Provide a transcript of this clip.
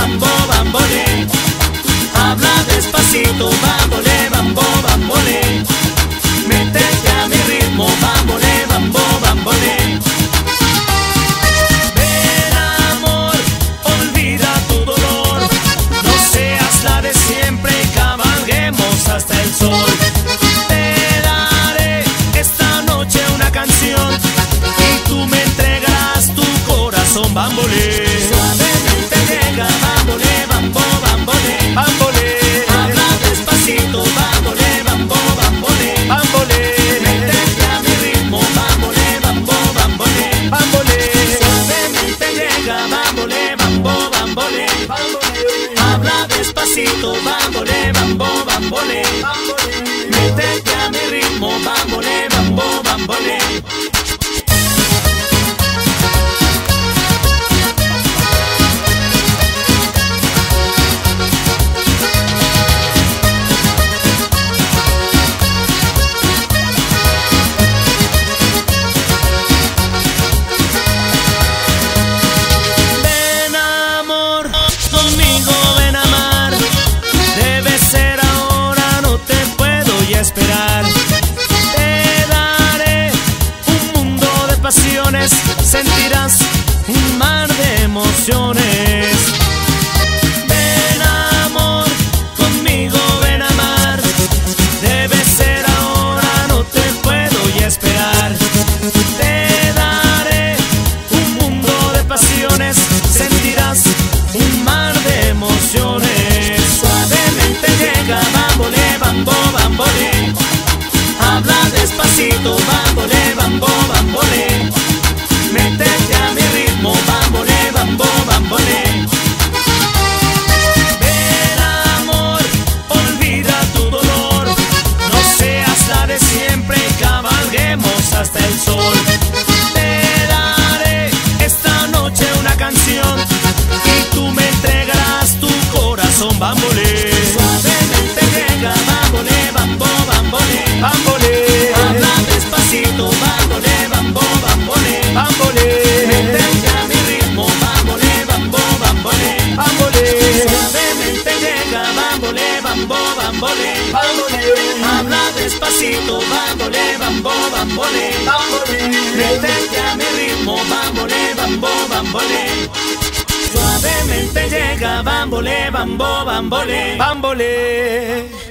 bambo, bambole. Habla despacito, bambole, bambo, bambole. Métete a mi ritmo, bambole, bambo, bambole. Ven amor, olvida tu dolor. No seas la de siempre y cabalguemos hasta el sol. Te daré esta noche una canción y tú me entregarás tu corazón, bambole. Suavemente llega, bambole, bambo, bambole. Bambole. Habla despacito, bambole, bambo, bambole. Bambole. Métete a mi ritmo, bambole, bambo, bambole. Bambole. Suavemente llega, bambole, bambo, bambole. Bambole. Habla despacito, bambole, bambo, bambole. Bambole. Métete a mi ritmo, bambole, bambo, bambole. Esperar, te daré un mundo de pasiones, sentirás un mar de emociones. Ven amor, conmigo ven a amar, debe ser ahora, no te puedo ya esperar. Te daré un mundo de pasiones, sentirás un mar de emociones. Suavemente llega, bambole, bambo, bambole. Habla despacito, bambole, bambo, bambole. Métete a mi ritmo, bambole, bambo, bambole. Ven amor, olvida tu dolor. No seas la de siempre y cabalguemos hasta el sol. Te daré esta noche una canción y tú me entregarás tu corazón, bambole. Suavemente llega, bambole, bambo, bambole. Bambole. Habla despacito, bambole, bambo, bambole. Bambole. Métete a mi ritmo, bambole, bambo, bambole. Bambole. Suavemente llega, bambole, bambo, bambole. Bambole. Habla despacito, bambole, bambo, bambole. Bambole. Métete a mi ritmo, bambole, bambo, bambole. Suavemente llega, bambole, bambo, bambole. Bambole.